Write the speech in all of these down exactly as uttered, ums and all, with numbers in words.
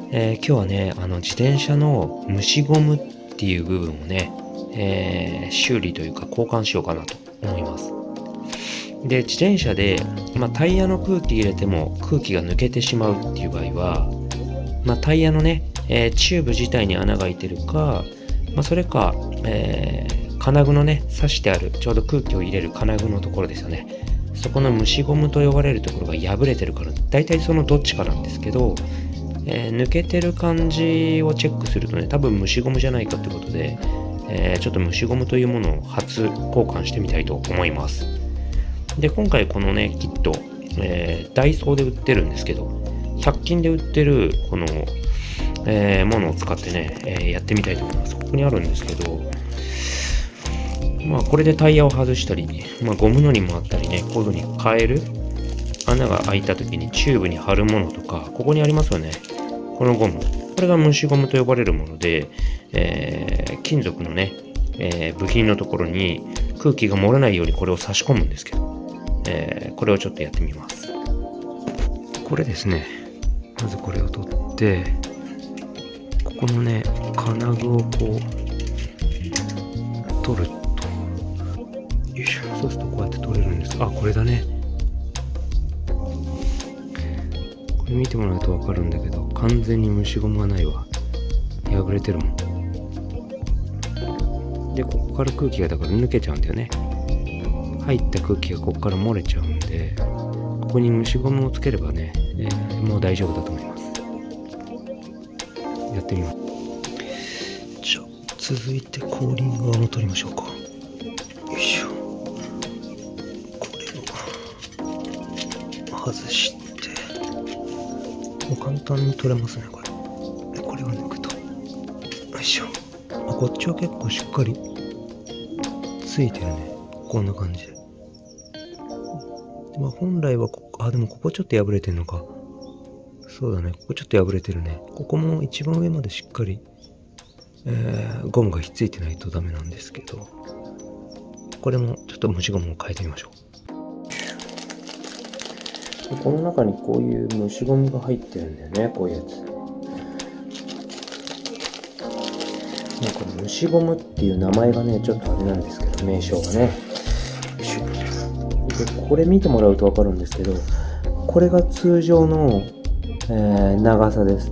えー、今日はね、あの自転車の虫ゴムっていう部分をね、えー、修理というか交換しようかなと思います。で、自転車で、まあ、タイヤの空気入れても空気が抜けてしまうっていう場合は、まあ、タイヤのね、えー、チューブ自体に穴が開いてるか、まあ、それか、えー、金具のね、刺してある、ちょうど空気を入れる金具のところですよね。そこの虫ゴムと呼ばれるところが破れてるから、だいたいそのどっちかなんですけど、えー、抜けてる感じをチェックするとね、多分虫ゴムじゃないかってことで、えー、ちょっと虫ゴムというものを初交換してみたいと思います。で、今回このね、キット、えー、ダイソーで売ってるんですけど、ひゃく均で売ってるこの、えー、ものを使ってね、えー、やってみたいと思います。ここにあるんですけど、まあこれでタイヤを外したり、まあゴムのりもあったりね、こういう風に変える穴が開いた時にチューブに貼るものとか、ここにありますよね。このゴム。これが虫ゴムと呼ばれるもので、えー、金属のね、えー、部品のところに空気が漏れないようにこれを差し込むんですけど、えー、これをちょっとやってみます。これですね。まずこれを取って、ここのね、金具をこう、取ると、よいしょ。そうするとこうやって取れるんです。あ、これだね。これ見てもらうとわかるんだけど、完全に虫ゴムがないわ。破れてるもん。で、ここから空気がだから抜けちゃうんだよね。入った空気がここから漏れちゃうんで、ここに虫ゴムをつければね、えー、もう大丈夫だと思います。やってみます。じゃあ、続いて後輪側も取りましょうか。よいしょ。これを外して、もう簡単に取れますね、これ。で、これを抜くと。よいしょ。あ、こっちは結構しっかりついてるね。こんな感じで。まあ、本来はここ、あ、でもここちょっと破れてんのか。そうだね。ここちょっと破れてるね。ここも一番上までしっかり、えー、ゴムがひっついてないとダメなんですけど、これもちょっと虫ゴムを変えてみましょう。この中にこういう虫ゴムが入ってるんだよね。こういうやつ。ね、これ虫ゴムっていう名前がね、ちょっとあれなんですけど、名称がね。で、これ見てもらうとわかるんですけど、これが通常の、えー、長さです。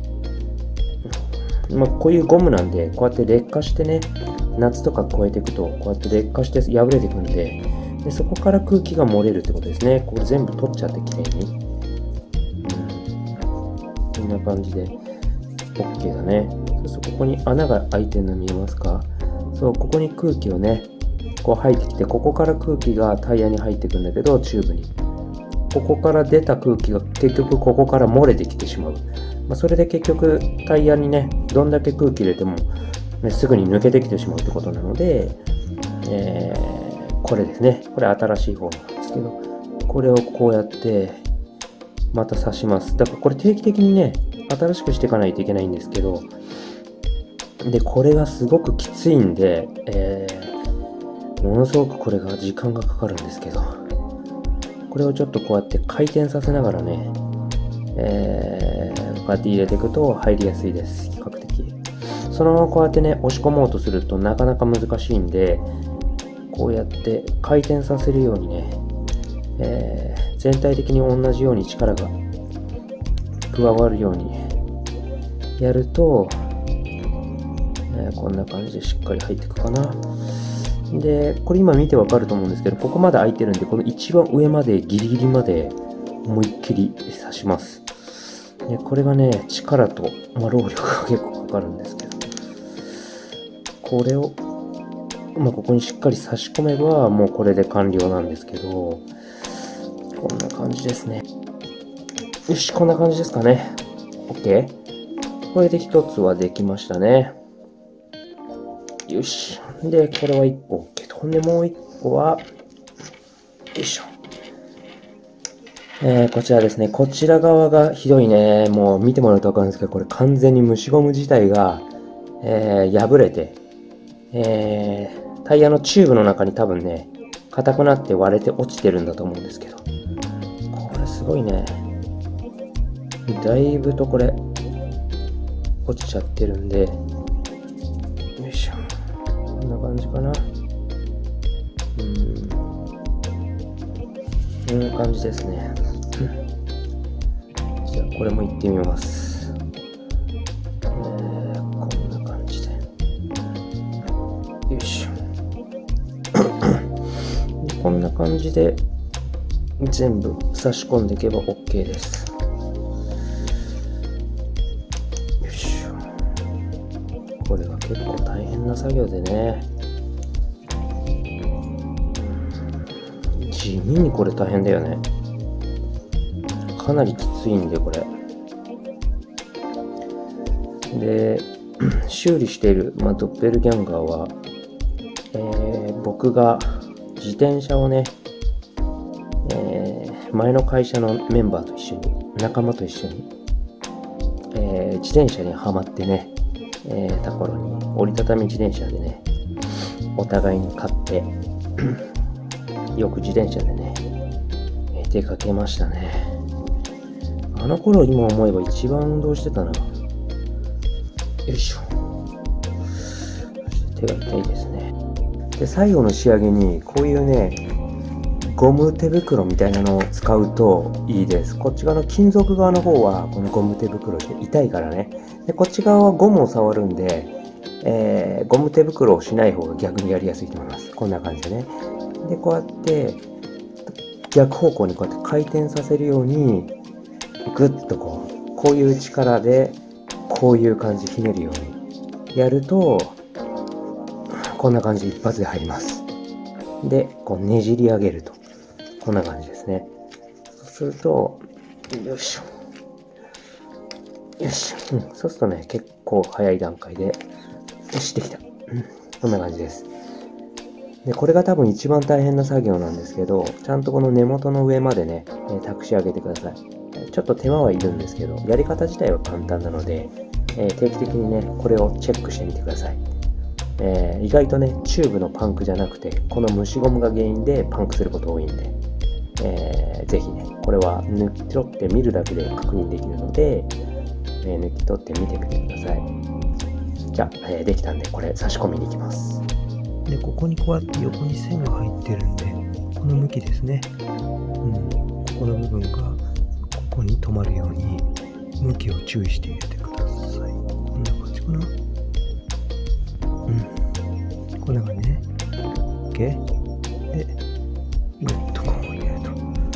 まあ、こういうゴムなんで、こうやって劣化してね、夏とか超えていくと、こうやって劣化して破れていくんで、でそこから空気が漏れるってことですね。これ全部取っちゃってきれいに。うん、こんな感じで OK だね。そうそう、ここに穴が開いてるの見えますか？そう、ここに空気をね、こう入ってきて、ここから空気がタイヤに入っていくんだけど、チューブに。ここから出た空気が結局ここから漏れてきてしまう。まあ、それで結局タイヤにね、どんだけ空気入れても、ね、すぐに抜けてきてしまうってことなので、えー、これですね。これ新しい方なんですけど、これをこうやってまた刺します。だからこれ定期的にね、新しくしていかないといけないんですけど、で、これがすごくきついんで、えー、ものすごくこれが時間がかかるんですけど、これをちょっとこうやって回転させながらね、えー、こうやって入れていくと入りやすいです。比較的。そのままこうやってね、押し込もうとするとなかなか難しいんで、こうやって回転させるようにね、えー、全体的に同じように力が加わるようにやると、えー、こんな感じでしっかり入っていくかな。で、これ今見てわかると思うんですけど、ここまで開いてるんで、この一番上までギリギリまで思いっきり刺します。で、これがね、力と、まあ、労力が結構かかるんですけど、これを、まあ、ここにしっかり差し込めば、もうこれで完了なんですけど、こんな感じですね。よし、こんな感じですかね。OK。これで一つはできましたね。よし。で、これは一個 OK と。で、もう一個は、よいしょ。えー、こちらですね。こちら側がひどいね。もう見てもらうとわかるんですけど、これ完全に虫ゴム自体が、えー、破れて、えー、タイヤのチューブの中に多分ね、硬くなって割れて落ちてるんだと思うんですけど。これすごいね。だいぶとこれ、 落ちちゃってるんで、よいしょ、こんな感じかな。うん、こんな感じですね。じゃあこれもいってみます。えー、こんな感じで、よいしょ。こんな感じで全部差し込んでいけば OK です。よいしょ。これは結構大変な作業でね、地味にこれ大変だよね。かなりきついんでこれで、修理している、まあ、ドッペルギャンガーは、えー、僕が自転車をね、えー、前の会社のメンバーと一緒に、仲間と一緒に、えー、自転車にはまってね、えー、た頃に折りたたみ自転車でね、お互いに買ってよく自転車でね、出かけましたね。あの頃今思えば一番運動してたな。よいしょ。そして手が痛いですね。で、最後の仕上げにこういうね、ゴム手袋みたいなのを使うといいです。こっち側の金属側の方はこのゴム手袋で痛いからね。で、こっち側はゴムを触るんで、えー、ゴム手袋をしない方が逆にやりやすいと思います。こんな感じでね。で、こうやって逆方向にこうやって回転させるようにグッとこう、こういう力でこういう感じひねるようにやると、こんな感じで一発で入ります。で、こうねじり上げると。こんな感じですね。そうすると、よいしょ。よし。うん、そうするとね、結構早い段階で、よし、できた。うん、こんな感じです。で、これが多分一番大変な作業なんですけど、ちゃんとこの根元の上までね、えー、託し上げてください。ちょっと手間はいるんですけど、やり方自体は簡単なので、えー、定期的にね、これをチェックしてみてください。えー、意外とね、チューブのパンクじゃなくて、この虫ゴムが原因でパンクすること多いんで、えー、ぜひね、これは抜き取ってみるだけで確認できるので、えー、抜き取ってみてみてください。じゃあ、えー、できたんで、これ差し込みに行きます。で、ここにこうやって横に線が入ってるんで、この向きですね。うん、ここの部分がここに止まるように向きを注意して入れてください。こんな感じかな。うん、こんな感じね。OK。で、グッとこう入れると。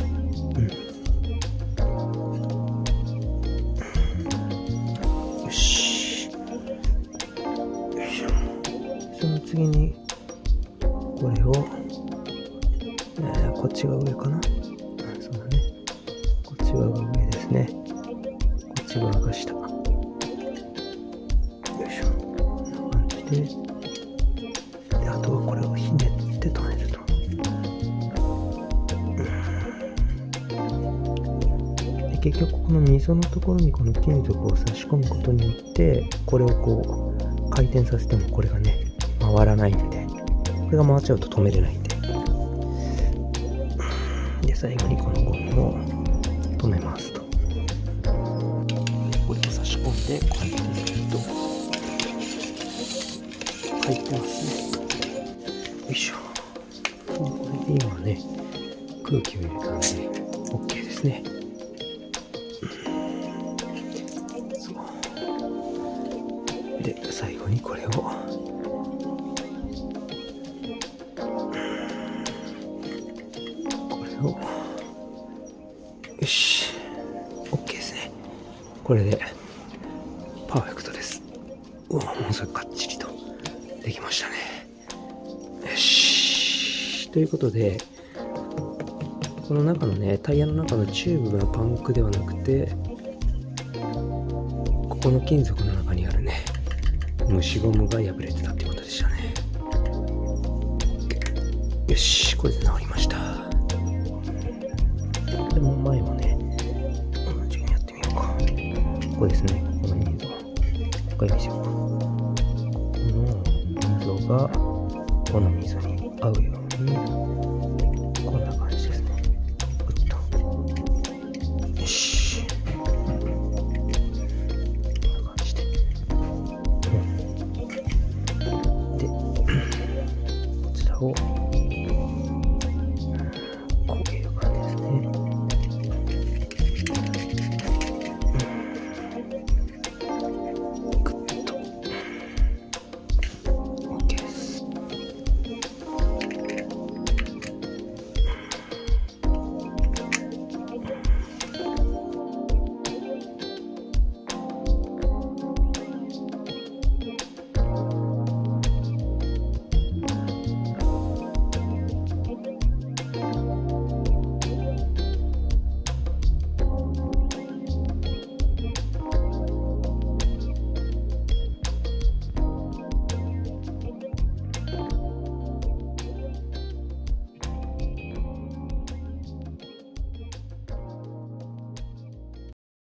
うん。よし。よいしょ。その次に、これを、えー、こっちが上かな。あ、そうだね。こっち側が上ですね。こっち側が下。よいしょ。こんな感じで。で、あとはこれをひねって止めると。で、結局この溝のところにこの金属を差し込むことによって、これをこう回転させてもこれがね、回らないんで。これが回っちゃうと止めれないんで。で、最後にこのゴムを止めますと。これを差し込んで、こうやって入れると、入ってますね。よいしょ。で、これで今ね、空気を入れたんで、OK ですね。そう。で、最後にこれを、よし、OK ですね。これでパーフェクトです。うわ、もうそれかっちりとできましたね。よし。ということで、この中のね、タイヤの中のチューブがパンクではなくて、ここの金属の中にあるね、虫ゴムが破れてたってことでしたね。よし、これで治りました。でも前もね、同じようにやってみようか。ここですね、ここの溝。これ見せようか。この溝が、この溝に合うように、こんな感じですね。ぐっと。よし。こんな感じで。 を